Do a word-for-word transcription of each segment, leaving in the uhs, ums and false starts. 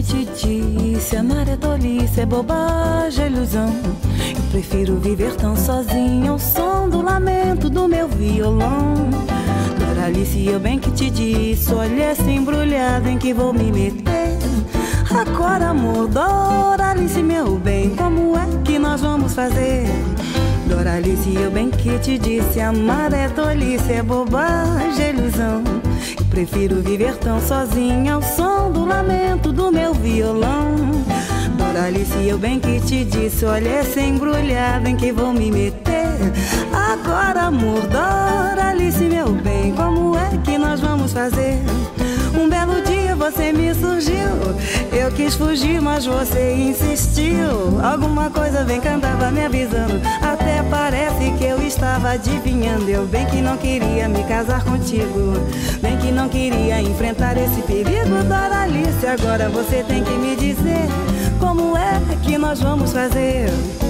que te disse, amar é tolice, é bobagem, é ilusão. Eu prefiro viver tão sozinha ao som do lamento do meu violão. Doralice, eu bem que te disse, olha essa embrulhada em que vou me meter. Agora, amor, Doralice, meu bem, como é que nós vamos fazer? Doralice, eu bem que te disse, amar é tolice, é bobagem, é ilusão. Eu prefiro viver tão sozinha ao som do lamento do meu violão. Doralice, eu bem que te disse, olha essa embrulhada em que vou me meter. Agora, amor, Doralice, meu bem, como é que nós vamos fazer? Um belo dia você me surgiu, eu quis fugir, mas você insistiu. Alguma coisa bem cantava me avisando, até parece que eu estava adivinhando. Eu bem que não queria me casar contigo, bem que não queria enfrentar esse perigo. Doralice, agora você tem que me dizer, como é que nós vamos fazer?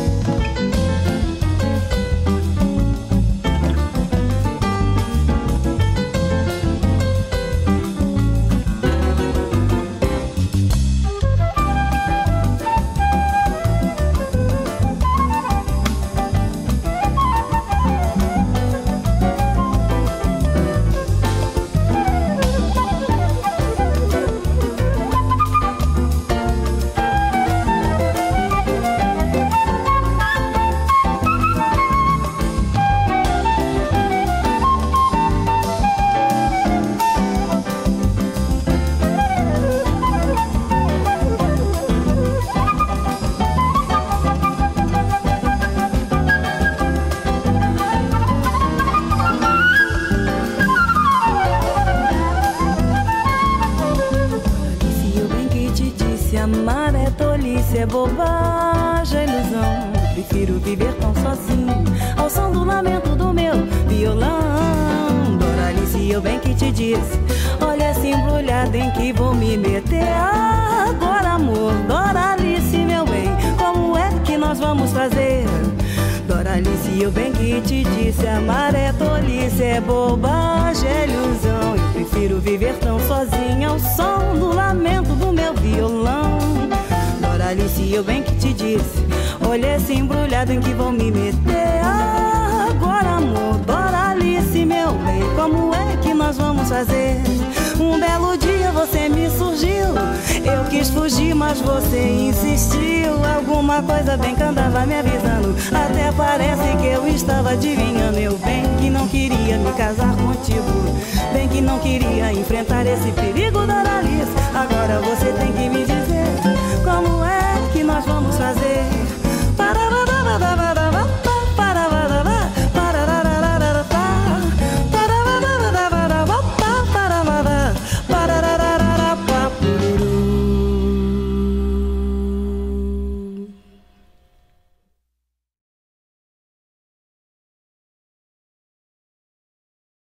Amar é tolice, é bobagem, é ilusão. Prefiro viver tão sozinho ao som do lamento do meu violão. Doralice, eu bem que te disse, olha essa embrulhada em que vou me meter. Agora, amor, Doralice, meu bem, como é que nós vamos fazer? Doralice, eu bem que te disse, amar é tolice, é bobagem, é ilusão. Eu prefiro viver tão sozinha ao som do lamento do meu violão. Doralice, eu bem que te disse, olha esse embrulhado em que vou me meter. Agora, amor, Doralice, meu bem, como é que nós vamos fazer? Um belo dia você me surgiu, eu quis fugir, mas você insistiu. Alguma coisa bem que andava me avisando, até parece que eu estava adivinhando. Eu bem que não queria me casar contigo, bem que não queria enfrentar esse perigo. Doralice, agora você tem que